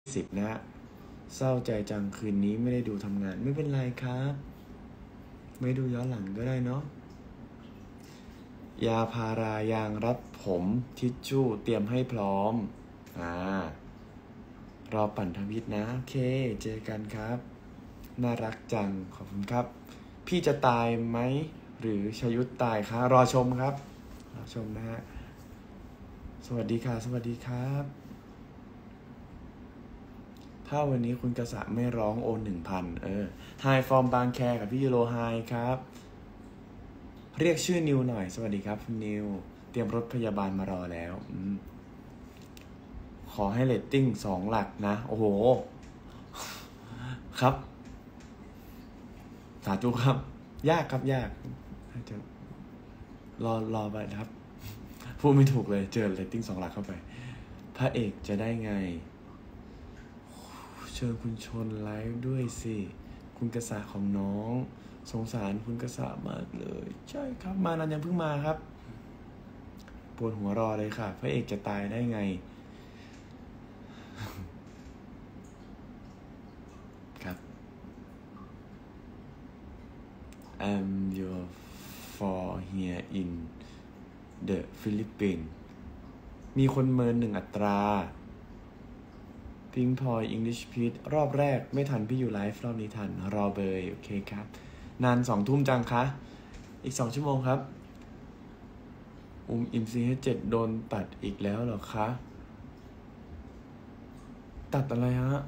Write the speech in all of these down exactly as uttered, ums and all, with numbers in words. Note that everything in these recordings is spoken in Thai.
สิบนะฮะเศร้าใจจังคืนนี้ไม่ได้ดูทำงานไม่เป็นไรครับไม่ดูย้อนหลังก็ได้เนาะยาพารายางรัดผมทิชชู่เตรียมให้พร้อมอ่ารอปั่นทวิตนะโอเคเจอกันครับน่ารักจังขอบคุณครับพี่จะตายไหมหรือชยุทธตายคะรอชมครับรอชมนะฮะสวัสดีค่ะสวัสดีครับถ้าวันนี้คุณกษะไม่ร้องโอนหนึ่งพันเออไฮฟอร์มบางแคกับพี่ยูโรไฮครับเรียกชื่อนิวหน่อยสวัสดีครับคุณนิวเตรียมรถพยาบาลมารอแล้วอขอให้เรตติ้งสองหลักนะโอ้โหครับสาธุครับยากครับยากจะรอรอไปครับพูดไม่ถูกเลยเจอเรตติ้งสองหลักเข้าไปพระเอกจะได้ไงเชิญคุณชนไลฟ์ด้วยสิคุณกษะของน้องสงสารคุณกษะมากเลยใช่ครับมานันยังเพิ่งมาครับปวดหัวรอเลยค่ะพระเอกจะตายได้ไงครับ I'm your for here in the Philippines มีคนเมินหนึ่งอัตราพิงพลอยอังกฤษพีทรอบแรกไม่ทันพี่อยู่ไลฟ์รอบนี้ทันรอเบยโอเคครับนานสองทุ่มจังคะอีกสองชั่วโมงครับอุ้มอิมซีให้เจ็ดโดนตัดอีกแล้วเหรอคะตัดอะไรฮะ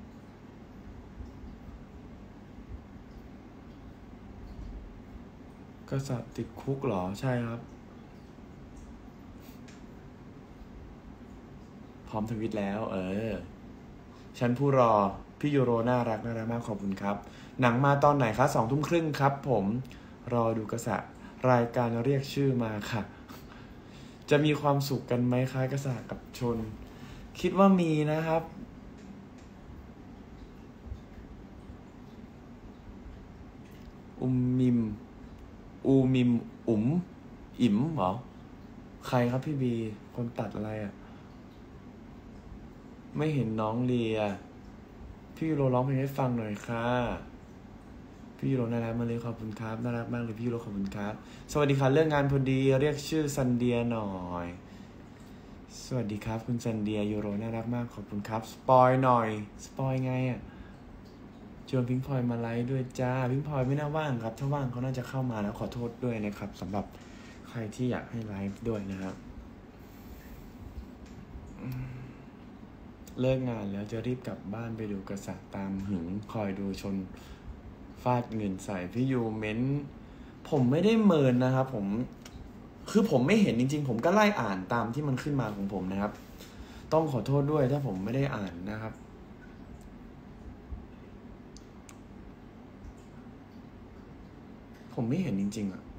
กษัตริย์ติดคุกเหรอใช่ครับพร้อมทวิตแล้วเออฉันผู้รอพี่ยูโรน่ารักน่ารักมากขอบคุณครับหนังมาตอนไหนคะสองทุ่มครึ่งครับผมรอดูกษัตริย์รายการเรียกชื่อมาค่ะจะมีความสุขกันไหมคะกษัตริย์กับชนคิดว่ามีนะครับอุมมิมอูมิมอุ๋มอิ๋มเหรอใครครับพี่บีคนตัดอะไรอ่ะไม่เห็นน้องเลียพี่ยูโรร้องเพลงให้ฟังหน่อยค่ะพี่ยูโรน่ารักมากเลยขอบคุณครับน่ารักมากเลยพี่ยูโรขอบคุณครับสวัสดีค่ะเรื่องงานพอดีเรียกชื่อซันเดียหน่อยสวัสดีครับคุณซันเดียยูโรน่ารักมากขอบคุณครับสปอยหน่อยสปอยไงอ่ะชวนพิงพลอยมาไลฟ์ด้วยจ้าพิงพลอยไม่น่าว่างครับถ้าว่างเขาน่าจะเข้ามาแล้วขอโทษด้วยนะครับสำหรับใครที่อยากให้ไลฟ์ด้วยนะครับเลิกงานแล้วจะรีบกลับบ้านไปดูกษัตริย์ตามหึงคอยดูชนฟาดเงินใส่พี่ยูเม้นผมไม่ได้เมินนะครับผมคือผมไม่เห็นจริงๆผมก็ไล่อ่านตามที่มันขึ้นมาของผมนะครับต้องขอโทษด้วยถ้าผมไม่ได้อ่านนะครับผมไม่เห็นจริงๆอ่ะ